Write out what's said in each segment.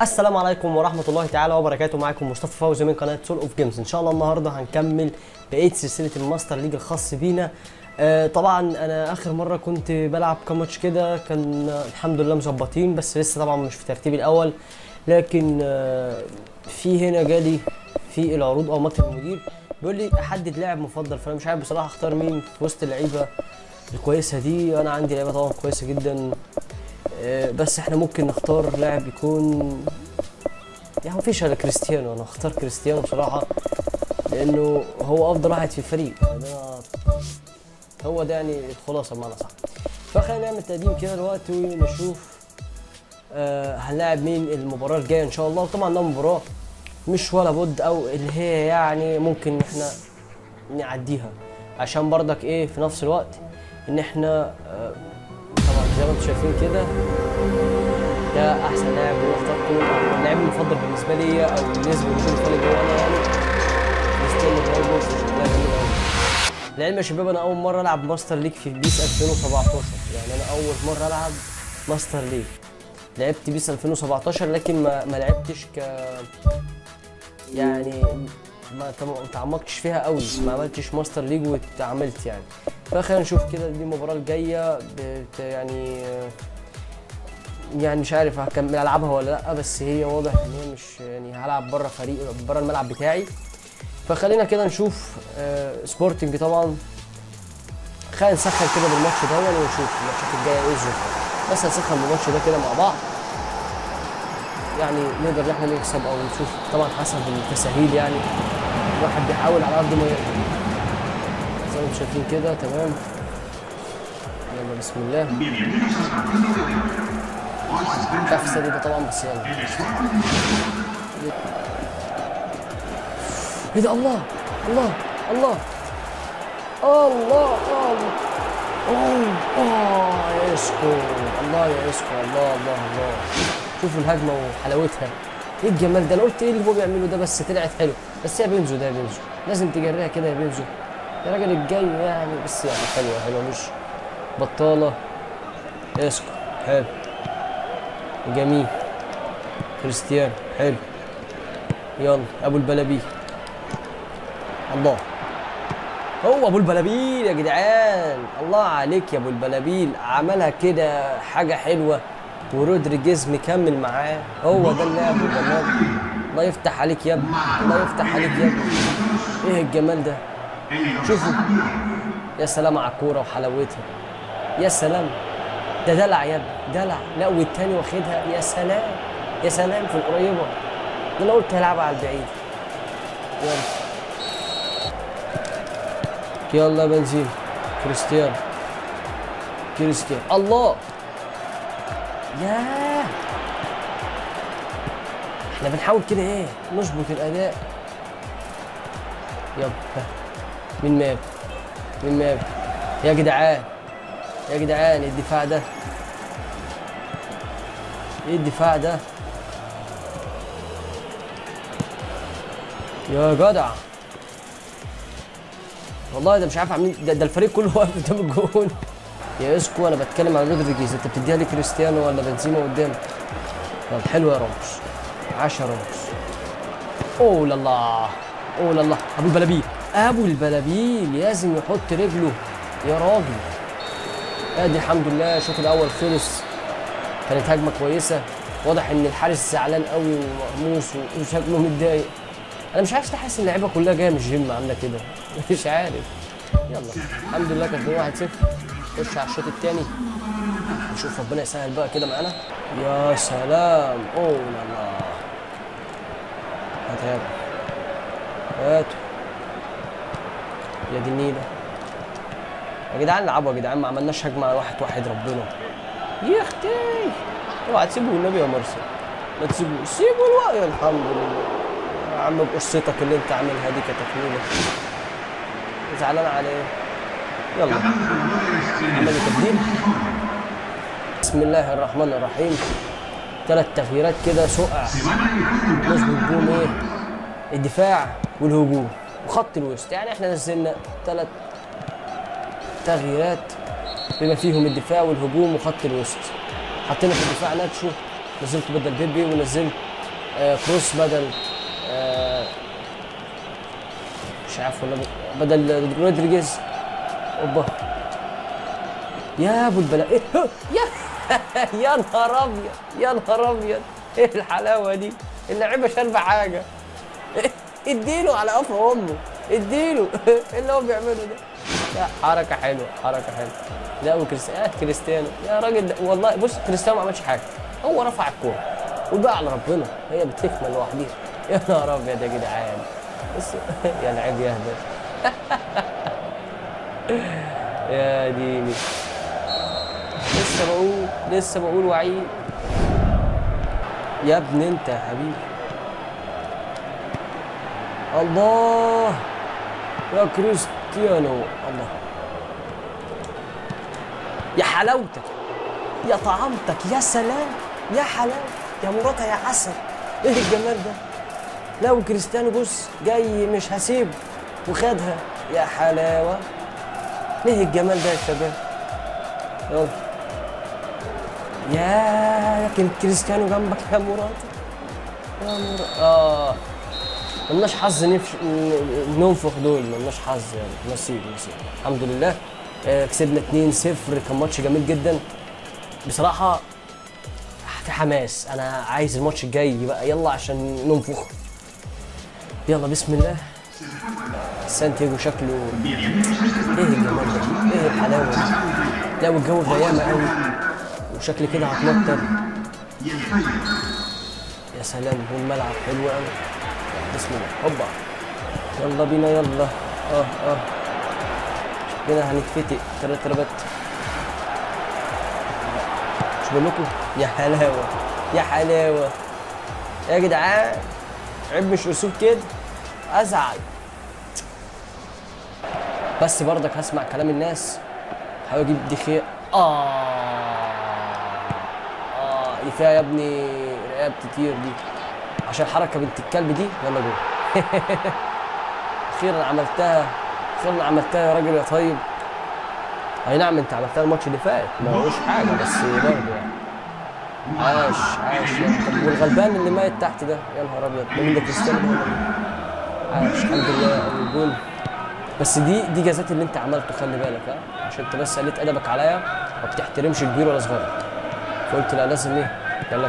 السلام عليكم ورحمة الله تعالى وبركاته. معاكم مصطفى فوزي من قناة سول اوف جيمز. ان شاء الله النهارده هنكمل بقية سلسلة الماستر ليج الخاص بينا. طبعا انا اخر مرة كنت بلعب كام ماتش كده، كان الحمد لله مظبطين، بس لسه طبعا مش في ترتيبي الاول. لكن في هنا جالي في العروض او مكتب المدير بيقول لي احدد لاعب مفضل، فانا مش عارف بصراحة اختار مين في وسط اللعيبة الكويسة دي. انا عندي لعيبة طبعا كويسة جدا، بس احنا ممكن نختار لاعب يكون يعني مفيش الا كريستيانو. انا اختار كريستيانو بصراحه لانه هو افضل واحد في الفريق، هو ده يعني الخلاصه بمعنى صح. فخلينا نعمل تقديم كده دلوقتي ونشوف هنلاعب مين المباراه الجايه ان شاء الله. وطبعا ده مباراه مش ولا بد، او اللي هي يعني ممكن احنا نعديها، عشان برضك ايه في نفس الوقت ان احنا طبعا زي ما انتم شايفين كده ده احسن لاعب هو اخترته، او اللاعب المفضل بالنسبه لي، او بالنسبه للفريق اللي هو انا يعني كريستيانو رونالدو. شكلها جميل قوي. لعلم يا شباب انا اول مره العب ماستر ليج في بيس 2017، يعني انا اول مره العب ماستر ليج. لعبت بيس 2017 لكن ما لعبتش يعني ما تعمقتش فيها قوي، ما عملتش ماستر ليج واتعاملت يعني. فخلينا نشوف كده دي المباراه الجايه يعني مش عارف هكمل العبها ولا لا، بس هي واضح ان هي مش يعني هلعب بره فريق بره الملعب بتاعي. فخلينا كده نشوف سبورتنج طبعا. خلينا نسخن كده بالماتش ده ونشوف الماتشات الجايه ايه الظروف، بس هنسخن بالماتش ده كده مع بعض يعني نقدر ان احنا نكسب او نشوف، طبعا حسب التساهيل يعني الواحد بيحاول على قد ما يقدر زي ما انتم شايفين كده. تمام، يلا بسم الله. مش عارف السادي ده طبعا، بس يلا. ايه ده؟ الله الله الله الله يا اسكو، الله يا اسكو، الله الله الله. شوفوا الهجمه وحلاوتها، ايه الجمال ده. انا قلت ايه اللي هو بيعمله ده، بس طلعت حلو. بس يا بنزو ده، يا بنزو لازم تجريها كده يا بنزو يا راجل الجاي يعني، بس يعني حلوه مش بطاله. اسكو حلو جميل. كريستيانو حلو. يلا ابو البلابيل، الله هو ابو البلابيل يا جدعان، الله عليك يا ابو البلابيل. عملها كده حاجه حلوه، ورودريجيز مكمل معاه. هو ده اللعب والجمال. الله يفتح عليك يا ابني، الله يفتح عليك يا ابني. ايه الجمال ده، شوفوا يا سلام على الكوره وحلاوتها، يا سلام. ده دلع يا ابني، دلع. لا والتاني واخدها، يا سلام يا سلام في القريبه. ده انا قلت هلعبها على البعيد. يلا يا بنزيما. كريستيانو الله ياه. احنا بنحاول كده ايه نظبط الاداء. يلا مين ماب يا جدعان، يا جدعان الدفاع ده، ايه الدفاع ده يا جدع. والله ده مش عارف عاملين ده الفريق كله واقف قدام الجون. يا اسكو انا بتكلم عن رودريجيز، انت بتديها لي كريستيانو ولا بنزيما قدام؟ طب حلو يا راموس، 10 راموس. اوه لا ابو البلابيل لازم يحط رجله يا راجل. ادي الحمد لله الشوط الاول خلص، كانت هجمه كويسه. واضح ان الحارس زعلان قوي ومهموس وشكله متضايق. انا مش عارف، حاسس ان اللعيبه كلها جايه من الجيم عامله كده مش عارف. يلا الحمد لله كسبنا 1-0. خش على الشوط الثاني نشوف ربنا يسهل بقى كده معانا. يا سلام، اوه لا هاتوا يا دي النيله يا جدعان. العبوا يا جدعان، ما عملناش هجمه على 1-1 ربنا يا اختي. اوعى تسيبوا النبي يا مرسي، ما تسيبوا، سيبوا الوقت. الحمد لله يا عم بقصتك اللي انت عاملها دي كتكميله، زعلان على ايه؟ يلا عملوا تبديل. بسم الله الرحمن الرحيم. 3 تغييرات كده سقع نظبط بيهم ايه الدفاع والهجوم وخط الوسط. يعني احنا نزلنا 3 تغييرات بما فيهم الدفاع والهجوم وخط الوسط. حطينا في الدفاع ناتشو، نزلت بدل بيبي، ونزلت كروس بدل مش عارف ولا بدل رودريجيز. اوبا يا ابو البلاء ايه يا يا نهار ابيض يا نهار ابيض، ايه الحلاوه دي؟ اللعيبه شاربه حاجه. اديله على قفا امه، اديله. ايه اللي هو بيعمله ده؟ لا حركه حلوه حركه حلوه. لا كريستيانو يا راجل والله. بص كريستيانو ما عملش حاجه، هو رفع الكوره وبقى على ربنا هي بتكمل لوحديها. يا نهار ابيض يا جدعان بس يا لعيب يهبل. يا ديني لسه بقول وعيد يا ابني انت يا حبيبي. الله يا كريستيانو الله، يا حلاوتك يا طعامتك يا سلام يا حلاوه يا مراتها يا عسل. ايه الجمال ده؟ لو كريستيانو بص جاي مش هسيبه وخدها يا حلاوه. ايه الجمال ده يا شباب؟ يلا يا لكن كريستيانو جنبك يا مراتي يا مراتي. ملناش حظ ننفخ دول، ملناش حظ يعني. نصيب الحمد لله. كسبنا 2-0. كان ماتش جميل جدا بصراحه، في حماس. انا عايز الماتش الجاي بقى يلا عشان ننفخ. يلا بسم الله. سانتياغو شكله ايه الجمال ده؟ ايه الحلاوه دي؟ لا والجو غيامه قوي وشكل كده هتمطر. يا سلام والملعب حلو قوي. بسم الله هوبا يلا بينا يلا. شكلنا هنتفتق 3 ربات. مش بقول لكم يا حلاوه يا حلاوه يا جدعان؟ عيب مش اسلوب كده، ازعل. بس برضك هسمع كلام الناس. هحاول اجيب دي خير. دي فيها يا ابني رقاب كتير دي عشان حركه بنت الكلب دي. يلا جوه. اخيرا عملتها يا راجل يا طيب. اي نعم انت عملتها الماتش اللي فات ما هوش حاجه، بس برضه يعني عاش يعني. والغلبان اللي ميت تحت ده يا نهار ابيض، مين ده؟ كريستيانو ده. عاش الحمد لله الجول. بس دي جازات اللي انت عملته، خلي بالك عشان انت بس قلت ادبك عليا ما بتحترمش كبير ولا صغير. فقلت لا لازم ايه. يلا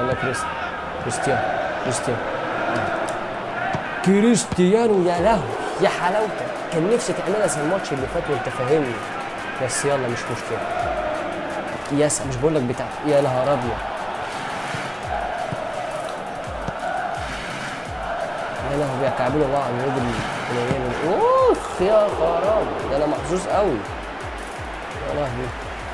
كريستيانو يا لهوي يا حلاوتك. كان نفسي تعملها زي الماتش اللي فات وانت فاهمني، بس يلا مش مشكله. مش بقول لك بتاع يا نهار ابيض. يا لهوي بيكعبلوا بعض الراجل القليل. اوخ يا خراب، ده انا محظوظ قوي. يا لهوي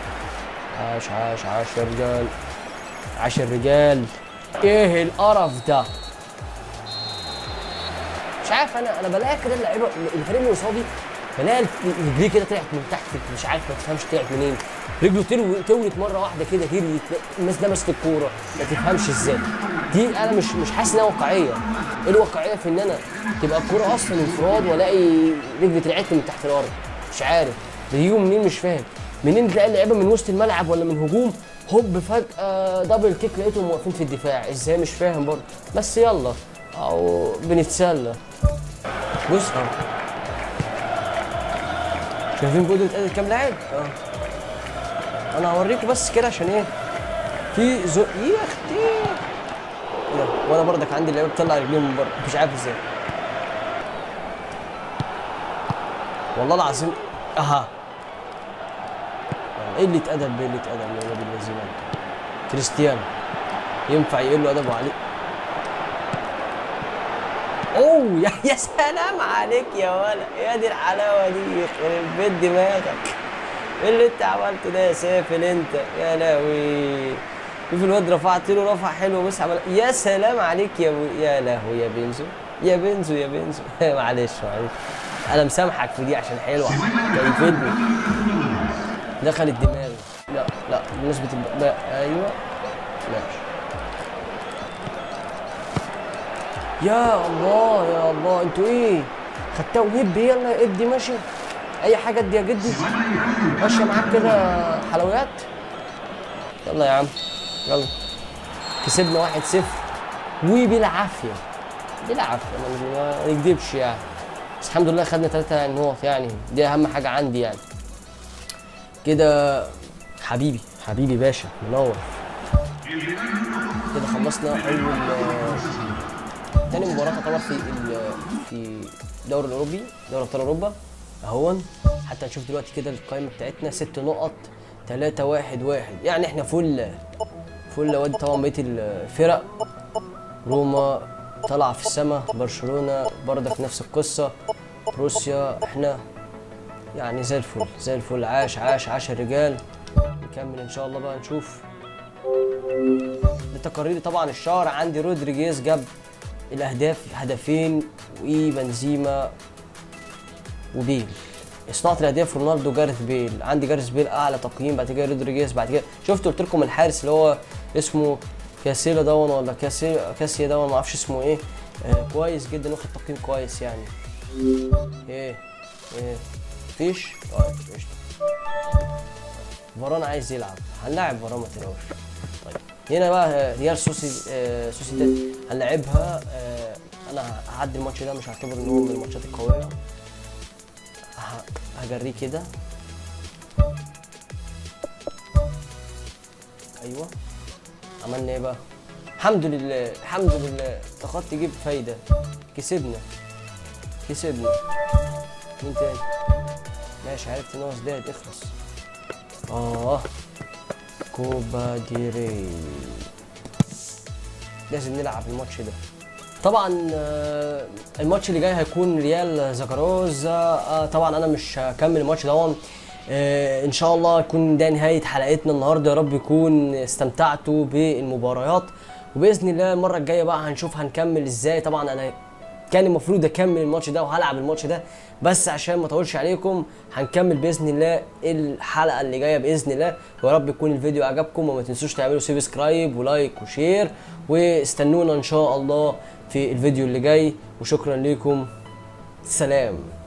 عاش يا رجال، عاش الرجال. ايه القرف ده؟ مش عارف انا بلاقي كده اللعيبه الفريق اللي قصادي، بلاقي رجليه كده طلعت من تحت، مش عارف ما تفهمش طلعت منين. رجله تولت مره واحده كده هريت، الناس لمست الكوره ما تفهمش ازاي. دي انا مش حاسس انها واقعيه. ايه الواقعيه في ان انا تبقى الكوره اصلا انفراد والاقي رجلي طلعت من تحت الارض؟ مش عارف بيجوا منين، مش فاهم منين. تلاقي اللعيبه من وسط الملعب ولا من هجوم هوب فجاه دبل كيك لقيتهم واقفين في الدفاع ازاي؟ مش فاهم برضه، بس يلا او بنتسلى. بص شايفين جودة اتقتل كام لاعب؟ انا هوريكم بس كده عشان ايه في يا اختي ايه ده؟ وانا برضك عندي اللعيبه بتطلع رجليهم من بره مش عارف ازاي والله العظيم. ايه اللي اتقدم يا ولاد الذين؟ كريستيانو ينفع يقول له ادبه عليه؟ اوه يا سلام عليك يا ولد، يا دي الحلاوه دي يخرب بيت دماغك. ايه اللي انت عملته ده يا سافل انت؟ يا لهوي شوف الواد رفعت له رفع حلو بس عمل. يا سلام عليك يا لهوي يا بنزو معلش انا مسامحك في دي عشان حلوه كيفدني دخلت دماغي. لا بنسبه ايوه ماشي. يا الله انتوا ايه خدتها وهب؟ يلا ادي ماشي اي حاجه ادي يا جدي ماشيه معاك كده حلويات. يلا يا عم يلا كسبنا 1-0 وبالعافيه، بالعافيه ما نكدبش يعني. بس الحمد لله خدنا 3 نقط يعني، دي اهم حاجه عندي يعني. كده حبيبي حبيبي باشا منور. كده خلصنا اول تاني مباراه تعتبر في الدوري الاوروبي، دوري ابطال اوروبا اهون. حتى نشوف دلوقتي كده القائمه بتاعتنا 6 نقط 3 1 1 يعني احنا فل وادي طبعا بقيه الفرق. روما طالعه في السماء، برشلونه برضك نفس القصه، روسيا احنا يعني زي الفل زي الفل. عاش عاش عاش الرجال. نكمل ان شاء الله بقى نشوف. لتقارير طبعا الشهر عندي رودريجيز جاب الاهداف، هدفين، وبنزيما وبيل. صناعة الاهداف رونالدو جارث بيل، عندي جارث بيل اعلى تقييم، بعد كده رودريجيز، بعد كده شفت قلت لكم الحارس اللي هو اسمه كاسيلا دون ولا كاسيا دون ما اعرفش اسمه ايه. كويس جدا واخد تقييم كويس يعني. ايه مفيش؟ طيب قشطة. فاران عايز يلعب، هنلاعب فاران ما تقلقوش. طيب هنا بقى ريال سوسيداد هنلعبها. انا هعدي الماتش ده، مش هعتبر ان هو من الماتشات القويه. هجريه كده. ايوه عملنا ايه بقى؟ الحمد لله الحمد لله، الخط يجيب فايده. كسبنا مين تاني؟ ماشي عرفت ان هو ازداد. اخلص. كوبا دي ري، لازم نلعب الماتش ده طبعا. الماتش اللي جاي هيكون ريال زاكروزا. طبعا انا مش هكمل الماتش ده. ان شاء الله يكون ده نهايه حلقتنا النهارده. يا رب يكون استمتعتوا بالمباريات، وباذن الله المره الجايه بقى هنشوف هنكمل ازاي. طبعا انا كان المفروض اكمل الماتش ده وهلعب الماتش ده، بس عشان ما اطولش عليكم هنكمل باذن الله الحلقه اللي جايه باذن الله. ويا رب يكون الفيديو عجبكم، وما تنسوش تعملوا سبسكرايب ولايك وشير، واستنونا ان شاء الله في الفيديو اللي جاي. وشكرا لكم، سلام.